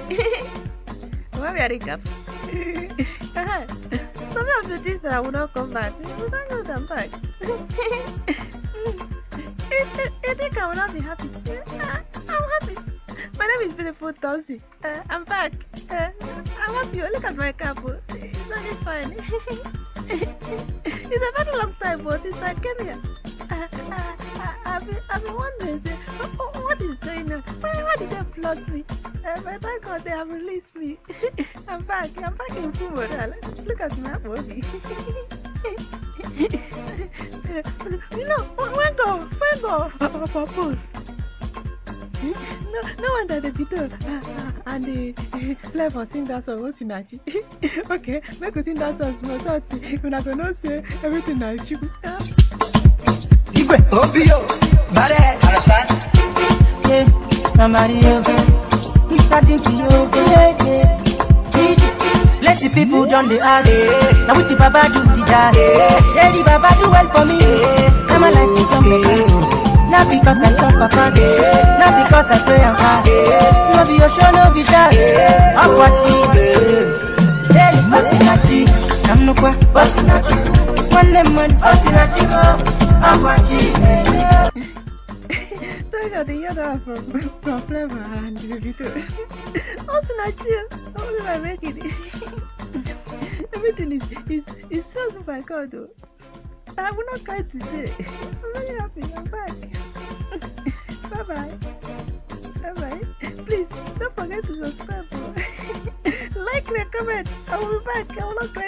Why we are recap? Some of the things I will not come back. You thank God I'm back. You think I will not be happy? I'm happy. My name is Beautifultalkz. I'm back. I'm happy. Look at my cap. It's really fine. It's a very long time, boss, since I came here. I've been wondering, what is going on? Why did they flood me? But thank God they have released me. I'm back in full morale. Look at my body. You know, when go purpose. No wonder the video and the play for sing that song was Sinachi. Okay, make us sing that song small so we're not gonna say everything I shoot. Obio, bad understand? Yeah, somebody over. We starting to over. Yeah. Plenty people done the act. Now we see Baba do the dance. Yeah, the Baba do well for me. I'm a life to come back. Not because I suffer fast, not because I pray and fast. No be your show, no be that. I'm watching. Hey, Osinachi, I'm no kwa Osinachi. One lemon, Osinachi, I'm watching. Thank God the other from Flavor and the video. Osinachi, how will I make it? Everything is so by God though. I will not cry today. I'm very happy. I'm back. Bye-bye. Bye-bye. Please, don't forget to subscribe. Like and comment. I will be back. I will not cry